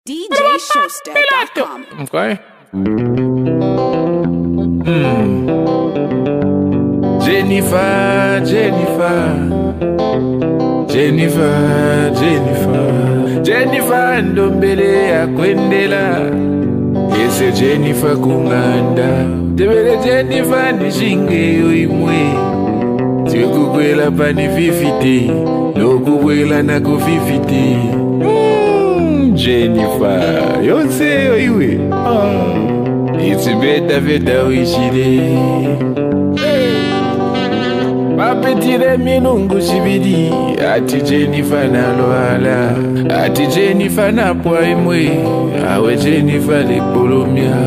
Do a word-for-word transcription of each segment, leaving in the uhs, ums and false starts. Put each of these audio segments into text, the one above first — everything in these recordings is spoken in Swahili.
D J Showster dot com. Okay. Mm. Jennifer, Jennifer, Jennifer, Jennifer, Jennifer ndombele ya kwendela. Ese Jennifer kunganda. Tebele Jennifer nishinge yoimwe. Tikukwela pani fifite, nokukwela na kufifite. Jennifer, yonse yoiwe. Oh. It's better better wishire. Mapetire minungu shibidi. Ati Jennifer na loala. Ati Jennifer na poimwe. Awe Jennifer le polomia.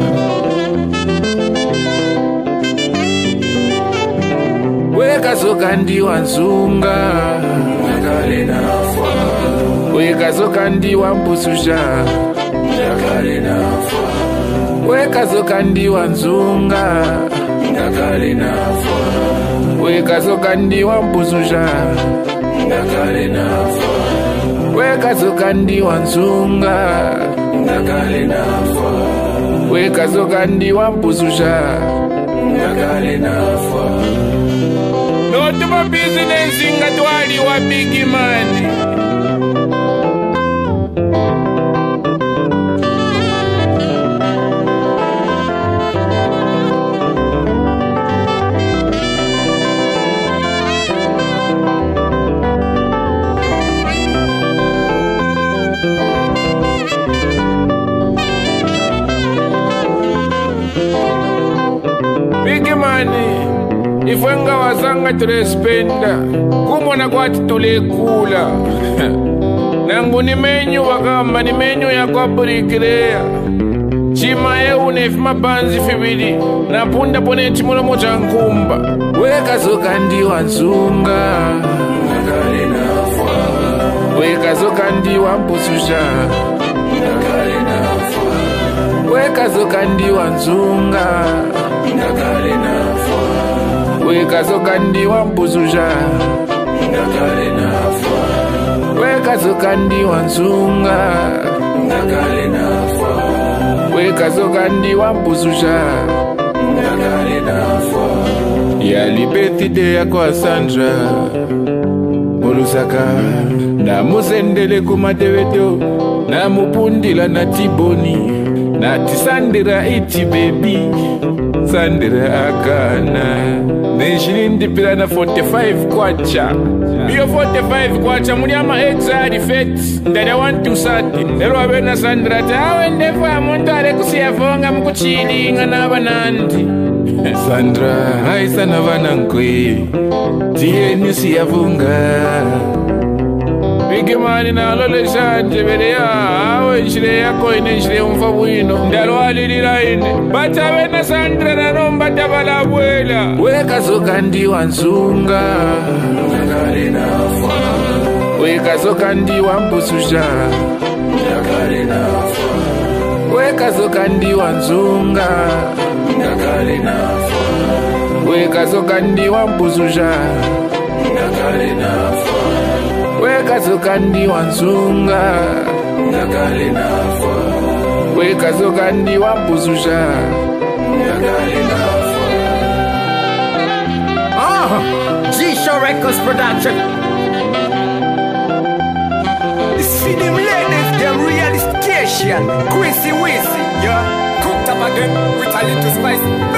Weka sokandi wansunga. Nakale na fwa. Weka sokandi wampususha. Nakale na fwa. Weka sokandi wansunga. Nakale na fwa. Weka sokandi wampususha. Nakale na fwa. Weka sokandi wansunga. Nakale na fwa. Weka sokandi wampususha. Nakale na fwa. No to my business in a twali wa big man. Big money. Ifwenga wasanga tulespenda kumona kwati tulekula nangu ni menyu wakamba ni menyu ya kwa burikilea chima eu nefima banzi fibili na punda pone chimulo mocha nkumba weka zoka ndi wansunga nakale na fwa weka zoka ndi wampususha nakale na fwa weka zoka ndi wansunga nakale na fwa weka sokandi wampususha nakale na fwa weka sokandi wansunga nakale na fwa weka sokandi wampususha nakale na fwa ya libetide ya kwa Sandra Molusaka na musendele kumateweto na mupundila na tiboni na tisandira iti baby Sandra akana Nishirindi pila na forty-five kwacha Biyo forty-five kwacha muli ama exari feti Ndari wantu sati Nero wabena Sandra tawe ndefa Muntare kusiyafonga mkuchili Nga naba nandi Sandra haisa na vanankwe Tiye nisiyafunga Bigi mani na alole shanje Bele ya awe nshile yako ine nshile mfabuino Ndaro alilila ine Bata wena Sandra na nomba tabala abuela Weka sokandi wansunga Nakale na fwa Weka sokandi wampususha Nakale na fwa Weka sokandi wansunga Nakale na fwa Weka sokandi wampususha Nakale na fwa Weka sokandi wansunga Nakale na fwa Weka sokandi wampususha Nakale na fwa Ah, G-Show Records Production. See them ladies, them real station. Quincy Wissy, yeah. Cooked up again with a little spice.